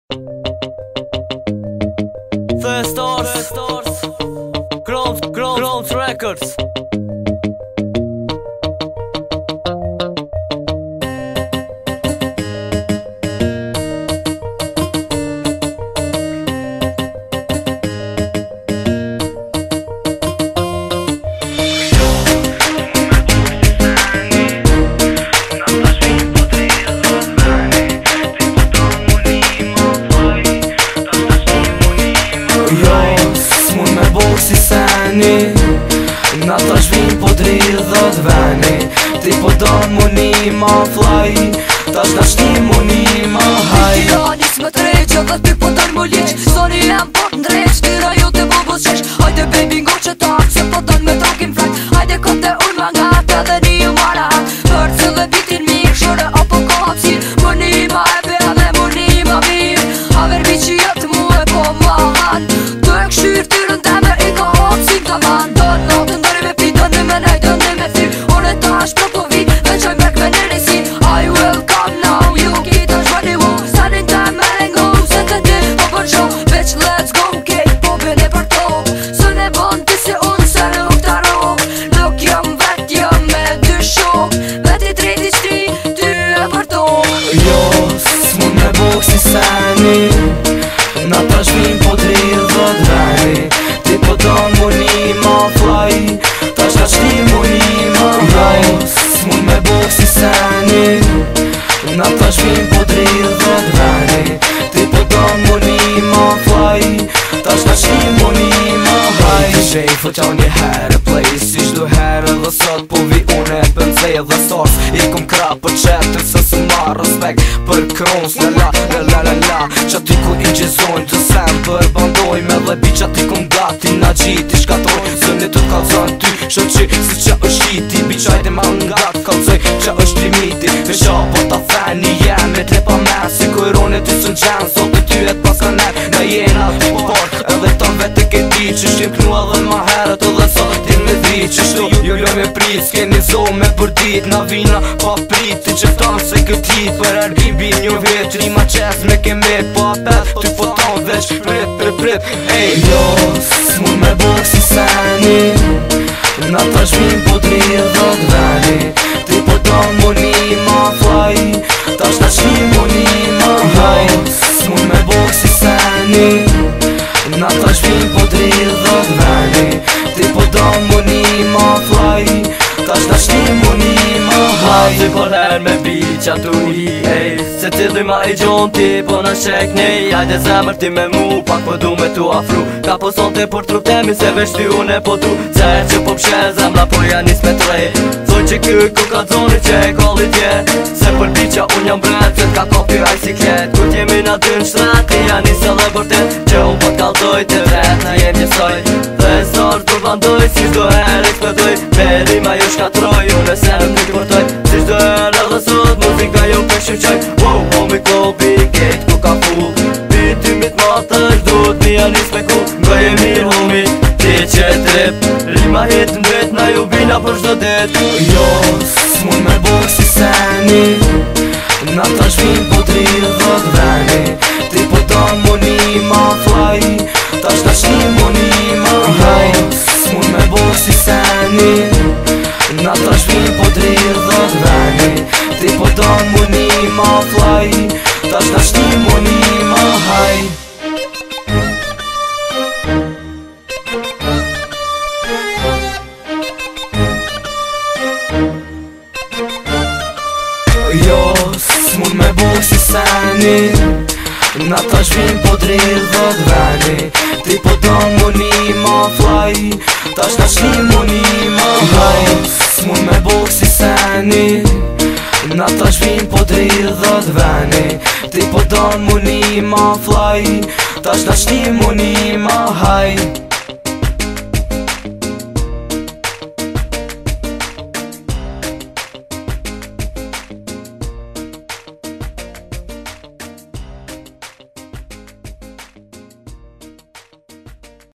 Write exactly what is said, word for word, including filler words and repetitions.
The Stars, Growth, Growth, Growth Records. Si seni Na ta shvin po dridhët veni Ti po don mu një ma flaj Ta shna shni mu një ma haj Tiranis më treqë dhe ti po don mu liq Soni jem po t'ndreq Tira ju të bubus qesh Hajde baby ngo që tak Se po don me trokin flak Hajde kote unë ma ngat Edhe një ju mara Për të dhe bitin mirë Shore apo ko hapsir Mu një ma e be edhe mu një ma mirë Haver mi që jetë mu e po ma han Të e këshyr tyrën deme i ka hapsin ta man Don natë ndori me pi Doni me nej, doni me thyr Unë e tash pro po vi Veqoj mërk me në resi I will come now You kita shvani mu Sanin të me rengu Se të ti po për show Bitch let's go Kejt po bine për to Së ne bon ti se unë se nuk të ro Nuk jam vet jam me dy shok Veti treti shtri Ty e për to Jo, s'mun me buk si seni Na ta shvin po dridhët veni Ti po don mu një ma flaj Ta shna shni mu një ma haj S'mun me buk si seni Na ta shvin po dridhët veni Ti po don mu një ma flaj Ta shna shni mu një ma haj Ti shej fëqa një herë play Si shdu herë dhe sot po vi une Pëndzej dhe stars I kom kra për qetër Se së ma respekt për krons La la la la la la Qa ty ku i gjizojnë të sem Për bandoj me dhe bi qa ty kom gati Na gjiti shkatroj Zëni të t'kalzon ty Shoqi si qa është qiti Bi qajde ma nga t'kalzoj Qa është limiti Me shapo ta theni jemi Trepa me si kujroni ty sën gjenë Sot e ty e t'paska net Na jena të por Edhe ta vete ke di Që shtim knu edhe ma herët Edhe sot t'in me dri Që shtu jo jo me prit S'keni zo me për dit Na vina pa prit Ti që tanë se këti Për Airbnb një vit Rima qes me keme pa pet Ty po tanë veç prit prit prit Ej jo s'mun me buk si seni Na ta shvin po dridhët veni Ti po tanë mu një ma flaj Ta shna shni mu një ma haj S'mun me buk si seni Na ta shvin po dridhët veni Ti po tanë mu një ma flaj Ta shna shni mu një ma haj Ty por her me bi qa tu hi ej Se ti dhuj ma i gjon ti po në shek nej Hajde zemër ti me mu pak po du me tu afru Ka po son ti për trup temi se veç ty une po tu Qer që po pshe zemra po ja nis me trej Thoj që kë ku ka zoni që e kalli tje Se për bi qa unë jam bret Se t'ka kopi aj si klet Kur t'jemi na dy në shtrat Ti ja nis edhe bërtet Që unë po t'kallzoj të vet Na jem njësoj Dhe stars për bandoj Si shdo her eksplodoj Me rima ju shkatroj Unë e se nuk t'i përtoj Si shdo her edhe sot Muzika jo për shqyqoj Wow, homi kopi Kejt ku ka full Biti mit matësh Duhet mi anis me ku Nga je mirë homi Ti që trip Rima hit në dret Na ju bina për shdo det Jo, s'mun me buk si seni Na ta shvin po dridhët veni Ti po don mu një ma flaj Ta shna shni mu një ma haj S'mun me buk si seni Na ta shvin po dridhët veni Ti po don mu një ma flaj Ta shna shni mu një ma haj Jo, s'mun me buk si seni Na ta shvin po dridhët veni Ti po don mu një ma flaj Ta shna shni mu një ma haj S'mun me buk si seni Na ta shvin po dridhët veni Ti po don mu një ma flaj Ta shna shni mu një ma haj